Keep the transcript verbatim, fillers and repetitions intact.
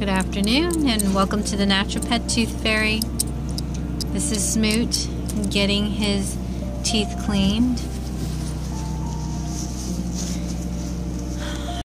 Good afternoon and welcome to the Naturopet Tooth Fairy. This is Smoot getting his teeth cleaned.